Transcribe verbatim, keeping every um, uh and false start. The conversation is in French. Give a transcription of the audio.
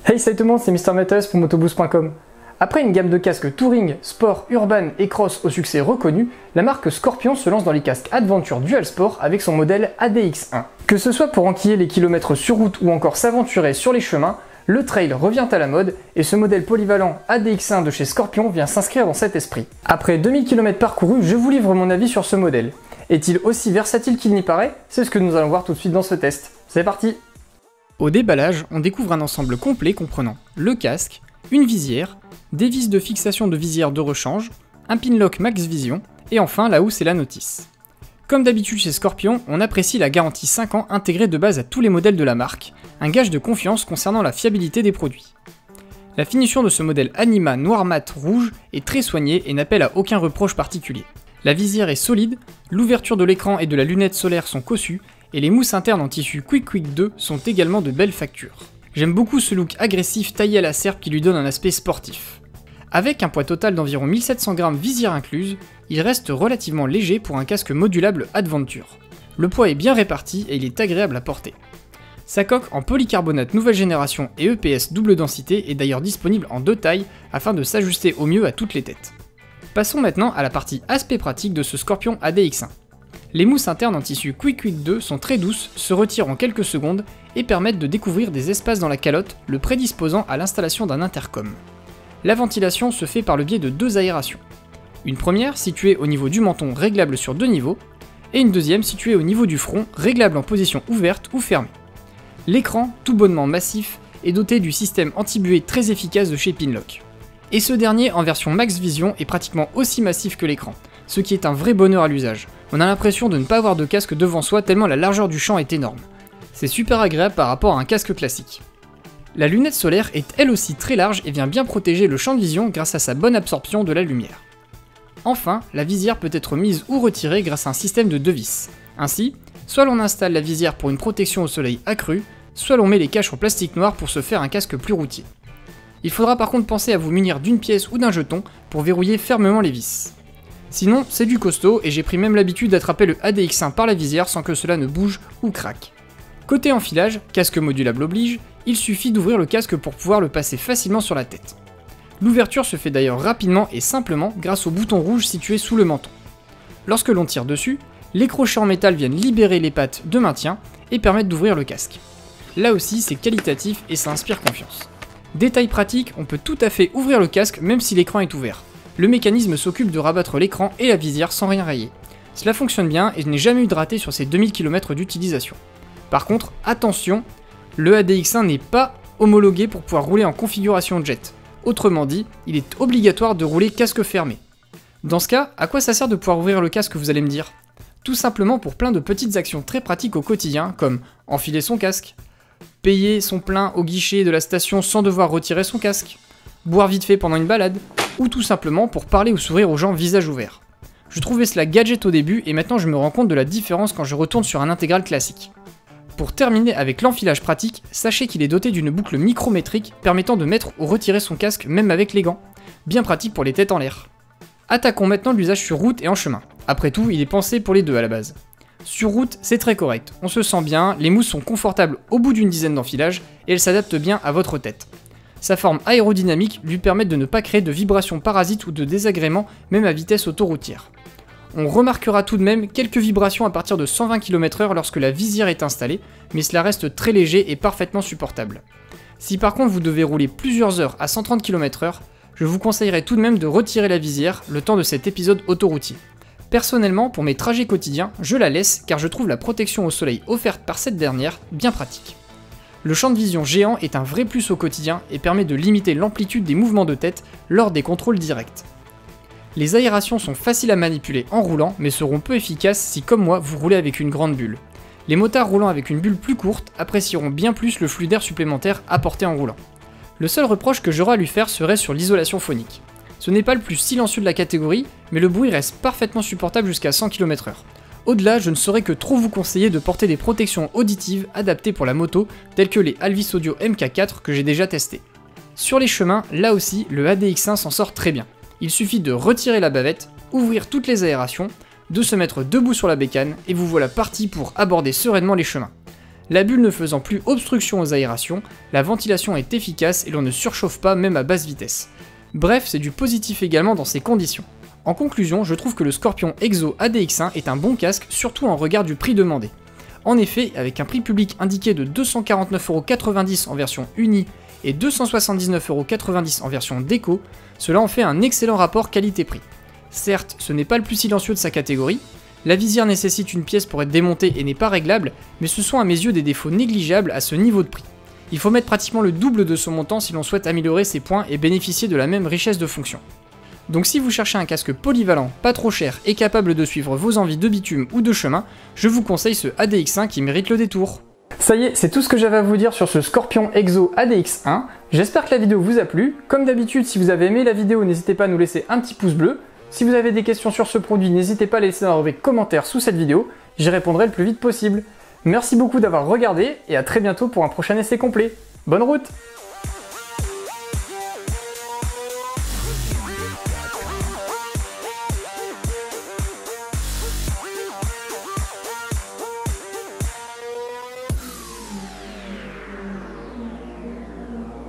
Hey salut tout le monde, c'est Mister Mathias pour Motoboost point com. Après une gamme de casques touring, sport, urban et cross au succès reconnu, la marque Scorpion se lance dans les casques Adventure Dual Sport avec son modèle A D X un. Que ce soit pour enquiller les kilomètres sur route ou encore s'aventurer sur les chemins, le trail revient à la mode et ce modèle polyvalent A D X un de chez Scorpion vient s'inscrire dans cet esprit. Après deux mille kilomètres parcourus, je vous livre mon avis sur ce modèle. Est-il aussi versatile qu'il n'y paraît? C'est ce que nous allons voir tout de suite dans ce test. C'est parti! Au déballage, on découvre un ensemble complet comprenant le casque, une visière, des vis de fixation de visière de rechange, un pinlock Max Vision, et enfin la housse et la notice. Comme d'habitude chez Scorpion, on apprécie la garantie cinq ans intégrée de base à tous les modèles de la marque, un gage de confiance concernant la fiabilité des produits. La finition de ce modèle Anima noir mat rouge est très soignée et n'appelle à aucun reproche particulier. La visière est solide, l'ouverture de l'écran et de la lunette solaire sont cossues, et les mousses internes en tissu Quick Quick deux sont également de belle facture. J'aime beaucoup ce look agressif taillé à la serpe qui lui donne un aspect sportif. Avec un poids total d'environ mille sept cents grammes visière incluse, il reste relativement léger pour un casque modulable Adventure. Le poids est bien réparti et il est agréable à porter. Sa coque en polycarbonate nouvelle génération et E P S double densité est d'ailleurs disponible en deux tailles afin de s'ajuster au mieux à toutes les têtes. Passons maintenant à la partie aspect pratique de ce Scorpion A D X un. Les mousses internes en tissu Quick Quick deux sont très douces, se retirent en quelques secondes et permettent de découvrir des espaces dans la calotte, le prédisposant à l'installation d'un intercom. La ventilation se fait par le biais de deux aérations. Une première située au niveau du menton réglable sur deux niveaux, et une deuxième située au niveau du front réglable en position ouverte ou fermée. L'écran, tout bonnement massif, est doté du système anti-buée très efficace de chez Pinlock. Et ce dernier en version Max Vision est pratiquement aussi massif que l'écran, ce qui est un vrai bonheur à l'usage. On a l'impression de ne pas avoir de casque devant soi tellement la largeur du champ est énorme. C'est super agréable par rapport à un casque classique. La lunette solaire est elle aussi très large et vient bien protéger le champ de vision grâce à sa bonne absorption de la lumière. Enfin, la visière peut être mise ou retirée grâce à un système de deux vis. Ainsi, soit l'on installe la visière pour une protection au soleil accrue, soit l'on met les caches en plastique noir pour se faire un casque plus routier. Il faudra par contre penser à vous munir d'une pièce ou d'un jeton pour verrouiller fermement les vis. Sinon, c'est du costaud et j'ai pris même l'habitude d'attraper le A D X un par la visière sans que cela ne bouge ou craque. Côté enfilage, casque modulable oblige, il suffit d'ouvrir le casque pour pouvoir le passer facilement sur la tête. L'ouverture se fait d'ailleurs rapidement et simplement grâce au bouton rouge situé sous le menton. Lorsque l'on tire dessus, les crochets en métal viennent libérer les pattes de maintien et permettent d'ouvrir le casque. Là aussi, c'est qualitatif et ça inspire confiance. Détail pratique, on peut tout à fait ouvrir le casque même si l'écran est ouvert. Le mécanisme s'occupe de rabattre l'écran et la visière sans rien rayer. Cela fonctionne bien et je n'ai jamais eu de raté sur ces deux mille kilomètres d'utilisation. Par contre, attention, le A D X un n'est pas homologué pour pouvoir rouler en configuration jet. Autrement dit, il est obligatoire de rouler casque fermé. Dans ce cas, à quoi ça sert de pouvoir ouvrir le casque, vous allez me dire? Tout simplement pour plein de petites actions très pratiques au quotidien, comme enfiler son casque, payer son plein au guichet de la station sans devoir retirer son casque, boire vite fait pendant une balade, ou tout simplement pour parler ou sourire aux gens visage ouvert. Je trouvais cela gadget au début et maintenant je me rends compte de la différence quand je retourne sur un intégral classique. Pour terminer avec l'enfilage pratique, sachez qu'il est doté d'une boucle micrométrique permettant de mettre ou retirer son casque même avec les gants. Bien pratique pour les têtes en l'air. Attaquons maintenant l'usage sur route et en chemin. Après tout, il est pensé pour les deux à la base. Sur route, c'est très correct, on se sent bien, les mousses sont confortables au bout d'une dizaine d'enfilages et elles s'adaptent bien à votre tête. Sa forme aérodynamique lui permet de ne pas créer de vibrations parasites ou de désagréments même à vitesse autoroutière. On remarquera tout de même quelques vibrations à partir de cent vingt kilomètres heure lorsque la visière est installée, mais cela reste très léger et parfaitement supportable. Si par contre vous devez rouler plusieurs heures à cent trente kilomètres heure, je vous conseillerais tout de même de retirer la visière le temps de cet épisode autoroutier. Personnellement, pour mes trajets quotidiens, je la laisse car je trouve la protection au soleil offerte par cette dernière bien pratique. Le champ de vision géant est un vrai plus au quotidien et permet de limiter l'amplitude des mouvements de tête lors des contrôles directs. Les aérations sont faciles à manipuler en roulant mais seront peu efficaces si comme moi vous roulez avec une grande bulle. Les motards roulant avec une bulle plus courte apprécieront bien plus le flux d'air supplémentaire apporté en roulant. Le seul reproche que j'aurai à lui faire serait sur l'isolation phonique. Ce n'est pas le plus silencieux de la catégorie, mais le bruit reste parfaitement supportable jusqu'à cent kilomètres heure. Au-delà, je ne saurais que trop vous conseiller de porter des protections auditives adaptées pour la moto, telles que les Alvis Audio M K quatre que j'ai déjà testé. Sur les chemins, là aussi, le A D X un s'en sort très bien. Il suffit de retirer la bavette, ouvrir toutes les aérations, de se mettre debout sur la bécane, et vous voilà parti pour aborder sereinement les chemins. La bulle ne faisant plus obstruction aux aérations, la ventilation est efficace et l'on ne surchauffe pas même à basse vitesse. Bref, c'est du positif également dans ces conditions. En conclusion, je trouve que le Scorpion Exo A D X un est un bon casque, surtout en regard du prix demandé. En effet, avec un prix public indiqué de deux cent quarante-neuf euros quatre-vingt-dix en version Uni et deux cent soixante-dix-neuf euros quatre-vingt-dix en version Déco, cela en fait un excellent rapport qualité-prix. Certes, ce n'est pas le plus silencieux de sa catégorie, la visière nécessite une pièce pour être démontée et n'est pas réglable, mais ce sont à mes yeux des défauts négligeables à ce niveau de prix. Il faut mettre pratiquement le double de son montant si l'on souhaite améliorer ses points et bénéficier de la même richesse de fonctions. Donc si vous cherchez un casque polyvalent, pas trop cher et capable de suivre vos envies de bitume ou de chemin, je vous conseille ce A D X un qui mérite le détour. Ça y est, c'est tout ce que j'avais à vous dire sur ce Scorpion Exo A D X un. J'espère que la vidéo vous a plu. Comme d'habitude, si vous avez aimé la vidéo, n'hésitez pas à nous laisser un petit pouce bleu. Si vous avez des questions sur ce produit, n'hésitez pas à les laisser dans les commentaires sous cette vidéo, j'y répondrai le plus vite possible. Merci beaucoup d'avoir regardé et à très bientôt pour un prochain essai complet. Bonne route!